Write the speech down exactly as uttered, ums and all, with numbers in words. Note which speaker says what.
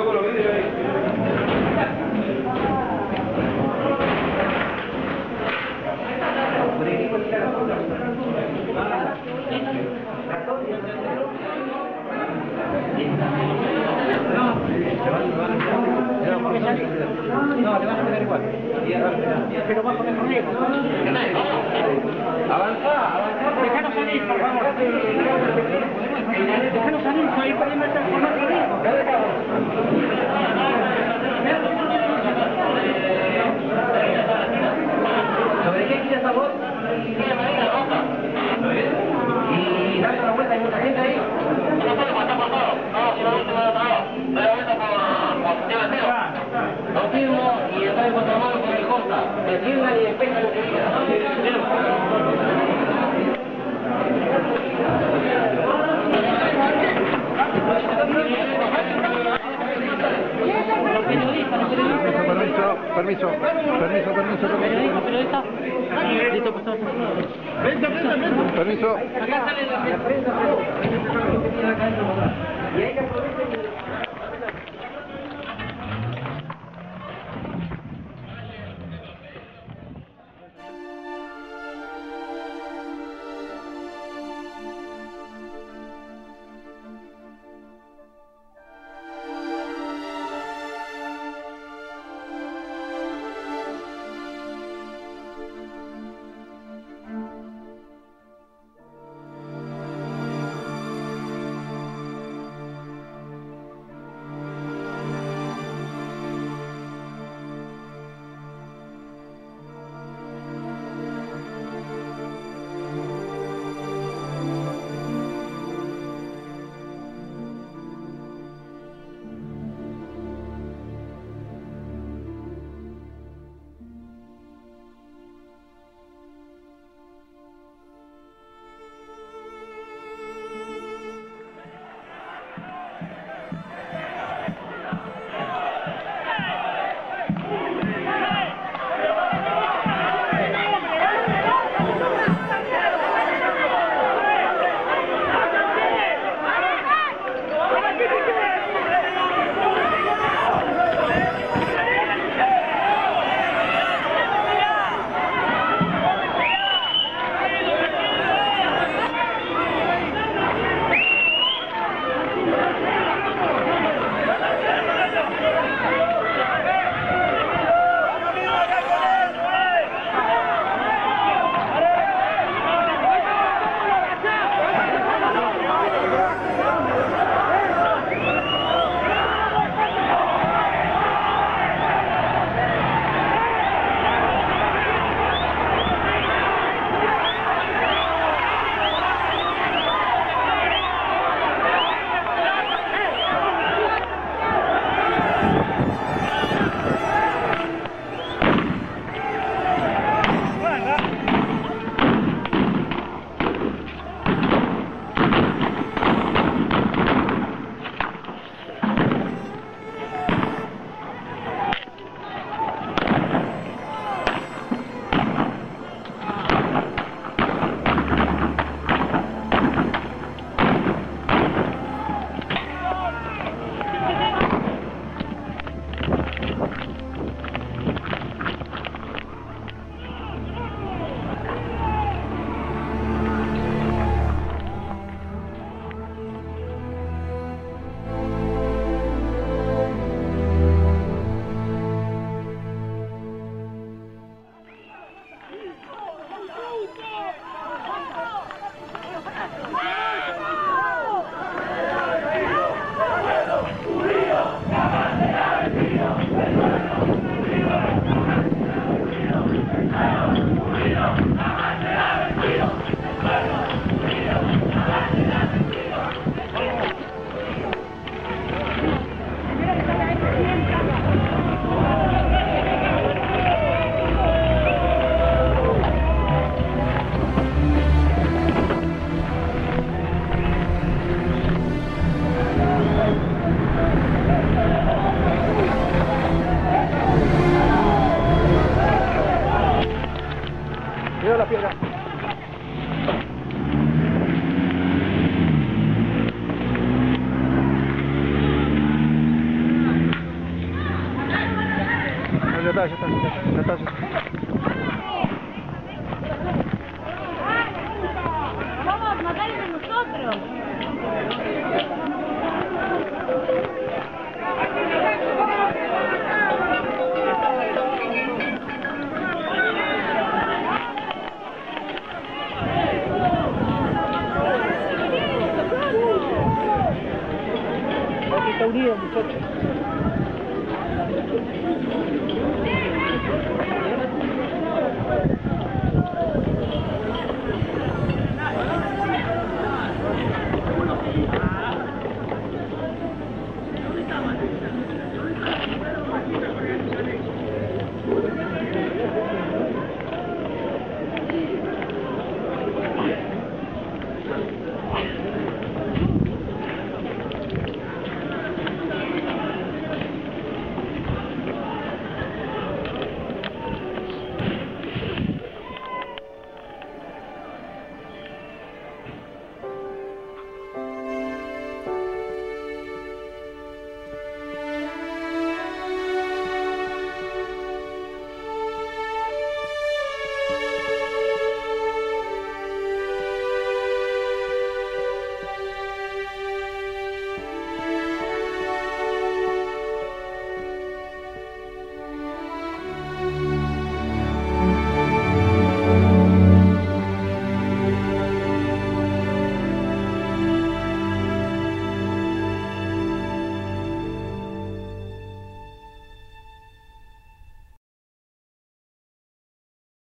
Speaker 1: No, le van a pegar igual. Pero va a poner conmigo. Avanza, avanza. Déjanos salir, por favor. Déjanos salir, ahí podemos estar con otro ritmo. ¿Sobre qué quieres sabor? Tiene madera roja. Y dando la vuelta, hay mucha gente ahí. No puede pasar por todo. No, si no, no, no, no. Doy la vuelta por, por Tierra Cero. Lo firmo y está en contramano con el Costa. Defiendan y despejan lo que digan.
Speaker 2: Permiso, permiso, permiso, permiso.
Speaker 1: Periodista, periodista. Listo, pues todo.
Speaker 2: Permiso.
Speaker 1: Acá sale la prensa. Y hay que aprovechar.
Speaker 2: Mira la piedra. está, ya está, ya está, ya está. Ya está.